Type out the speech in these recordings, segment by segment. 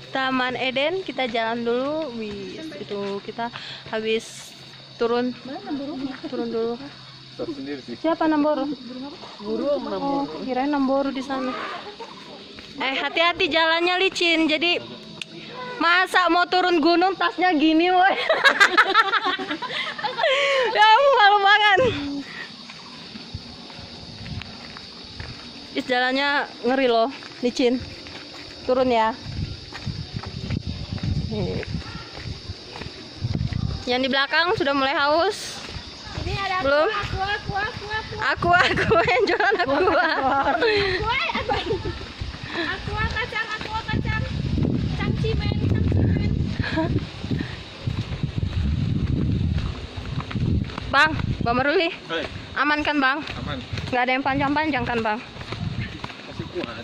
Taman Eden, kita jalan dulu. Wih, itu kita habis turun dulu. Siapa Namboro? Oh, kirain Namboro di sana. Hati-hati jalannya licin. Jadi masa mau turun gunung tasnya gini, woy. Ya, malu banget. Jalannya ngeri loh, licin. Turun ya. Yang di belakang sudah mulai haus. Ini ada belum? Aku yang jualan aku. Kacang. Cangcimen. Bang Maruli. Hai. Aman kan, Bang? Aman. Nggak ada yang panjang-panjang kan, Bang? Masih kuat.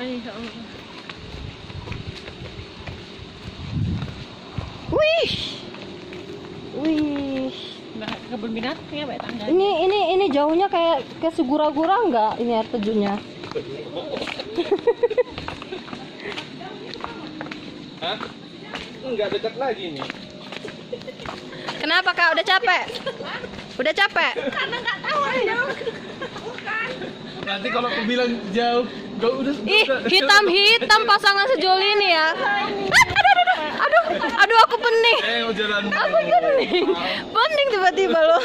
Wih. Kebun binatang ya, Mbak tangga. Ini jauhnya kayak ke Segura-Gura nggak ini air terjunnya? Hah? Enggak dekat lagi nih. Kenapa, Kak? Udah capek? Udah capek? Karena nggak tahu aja. Bukan. Nanti kalau aku bilang jauh, gak udah. Ih, hitam pasangan sejoli ini ya. Aduh, aku pening. Mau jalan. Aku pening. Pening tiba-tiba loh.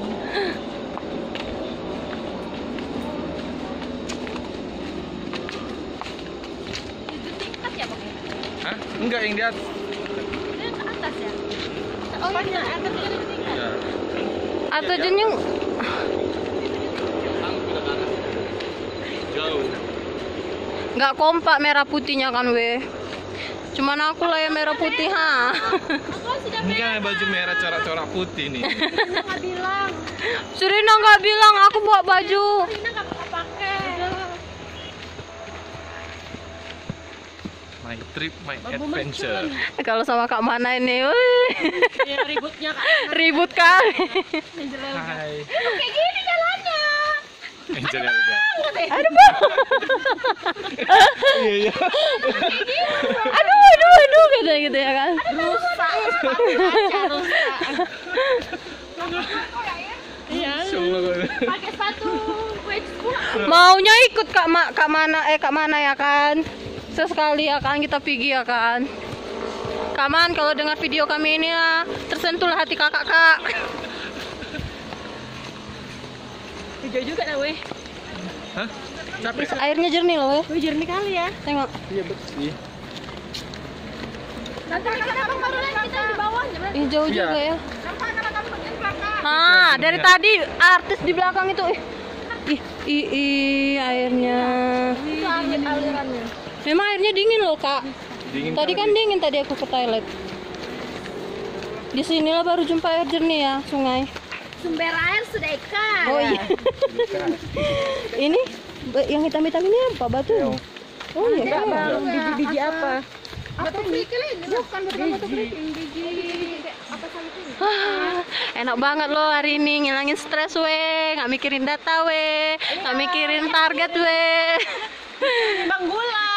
Tingkat ya, Bang? Hah? Enggak, yang di atas. Ini ke atas ya? Oh iya, air terjun di tingkat. Ya. Atau terjunnya Jauh. nggak kompak merah putihnya kan, weh. Cuman aku lah yang merah putih, ha. Aku sudah Ini kan baju merah corak-corak putih nih. nggak bilang. Surina nggak bilang aku bawa baju. Rina nggak pakai. My trip, my adventure. Kalau sama Kak Mana ini, wih. Ya ributnya Kak. Ribut kali. Hai. Kayak gini jalannya. Angel Elga. Aduh, Bang. Iya. Aduh, gitu ya kan. Rusak. Iya. Pakai sepatu wedge pula. Maunya ikut Kak Mana ya kan. Sesekali ya kan kita pergi ya kan. Kak Man, kalau dengar video kami ini ya, tersentuhlah hati kakak, Kak. Hijau juga dah weh. Hah? Capek. Airnya jernih loh, weh. Wih jernih kali ya. Tengok. Iya bersih. Nanti kita baru lagi kita di bawah. Hijau Iya. juga ya. Nampak anak kamu bagian belakang. Ah, dari tadi artis di belakang itu. Ih, airnya. Itu alirannya. Memang airnya dingin loh, Kak. Dingin Tadi kan dingin tadi aku ke toilet. Di sinilah baru jumpa air jernih ya, sungai. Sumber air sudah ikan. Oh iya. Ini yang hitam-hitam ini apa? Batu? Oh iya, Kak. Biji-biji apa? Batu kerikil ini bukan batu kerikil, biji apa sih itu? Enak banget loh hari ini, ngilangin stres weh, nggak mikirin data weh, nggak mikirin target weh. Bang gulang.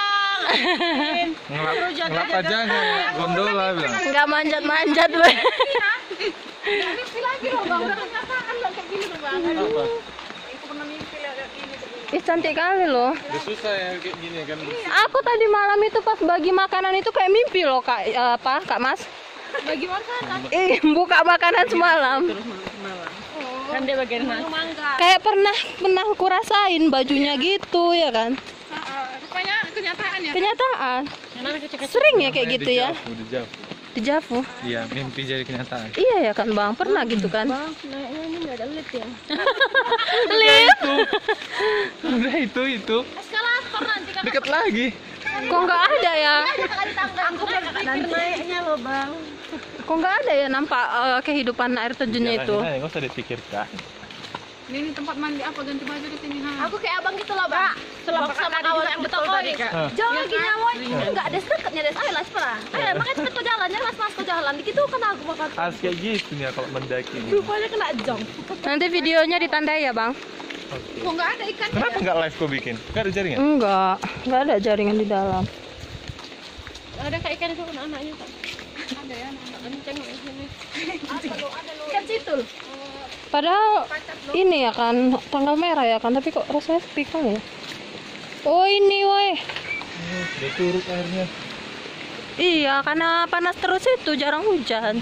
Ngelap aja nggak gondola bilang. Nggak manjat-manjat weh. Mimpi lagi loh Bang, udah kenyataan Bang kayak gini loh Bang. Apa? Aku pernah mimpi lihat kayak gini. Ih, cantik kali loh. Udah susah ya kayak gini kan. Aku tadi malam itu pas bagi makanan itu kayak mimpi loh, Kak. Kak Mas? Bagi makanan. Buka makanan semalam. Kan dia bagian mangga. Kayak pernah aku rasain bajunya gitu ya kan. Rupanya kenyataan ya. Kenyataan. Sering ya kayak gitu ya. Udah Dejavu. Iya, mimpi jadi kenyataan. Iya ya kan, Bang. Pernah gitu kan? Bang, naiknya ini nggak ada lift ya. Lift. Udah itu. Eskalator nanti kan. Dekat lagi. Kok nggak ada ya? Aku nanti naiknya loh Bang. Kok nggak ada ya nampak kehidupan air terjunnya itu? Enggak usah dipikirkan. Ini tempat mandi apa ganti baju di sini ha? Aku kayak abang gitu loh Bang. Selama sama kawan yang betul tadi Kak. Jauh lagi nyawa. Enggak ada dekatnya des ayo las pernah. Makanya kita jalannya las mas ke jalan. Gitu kan aku makan. Harus kayak gitu nih kalau mendaki nih. Rupanya kena jong. Nanti videonya ditandai ya, Bang? Oke. Kok nggak ada ikan? Kenapa nggak live kau bikin? Nggak ada jaringan? Nggak ada jaringan di dalam. Ada kayak ikan itu anak-anaknya tak? Ada ya, anak kenceng di sini. Ikan situl. Padahal ini ya kan tanggal merah ya kan, tapi kok rasanya sepi kali ya. Oh ini woi. Udah turut airnya. Iya, karena panas terus itu, jarang hujan.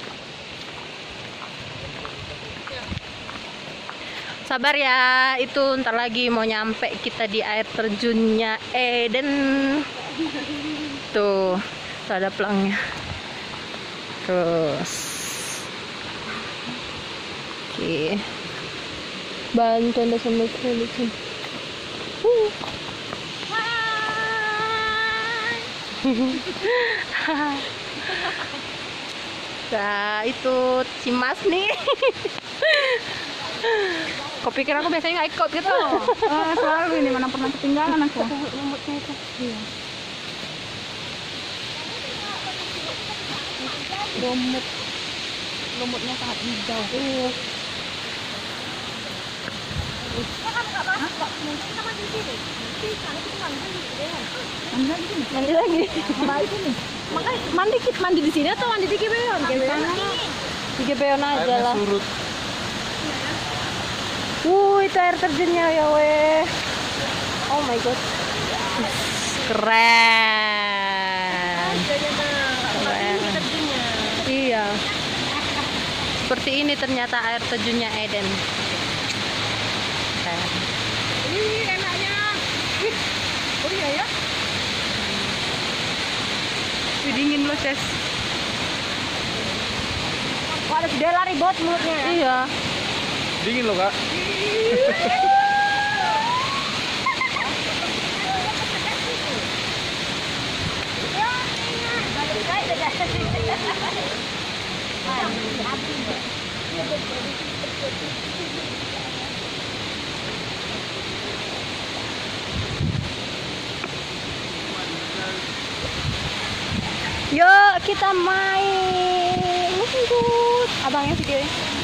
Sabar ya, itu ntar lagi mau nyampe kita di air terjunnya Eden. Tuh ada pelangnya. Terus oke, bantu anda sambil keliling. Nah itu si Mas nih. Kau pikir aku biasanya nggak ikut gitu? Selalu ini mana pernah ketinggalan aku. Iya. Lumutnya sangat hijau. Iya. Mandi lagi. Mandi di sini atau mandi di Gibeon? Di Gibeon aja Airnya lah. surut. Itu air terjunnya ya weh. Oh my god. Keren. Keren. Iya. Seperti ini ternyata air terjunnya Eden. Keren. Ih, enaknya. Oh iya ya. Dingin loh, Ces. Wah, ada gede lari bot mulutnya ya. Iya. Dingin loh kak. Yuk kita main. Abangnya videonya.